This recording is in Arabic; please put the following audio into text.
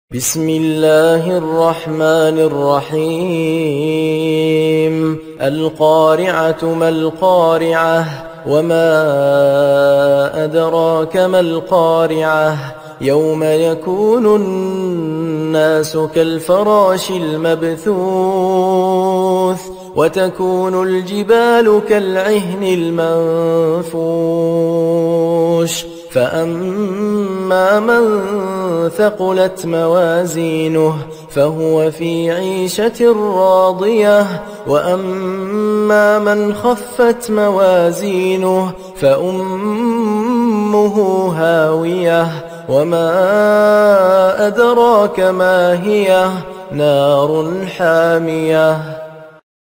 بسم الله الرحمن الرحيم القارعة ما القارعة وما أدراك ما القارعة يوم يكون الناس كالفراش المبثوث وتكون الجبال كالعهن المنفوش فأما من ثقلت موازينه فهو في عيشة راضية وأما من خفت موازينه فأمه هاوية وما أدراك ما هي نار حامية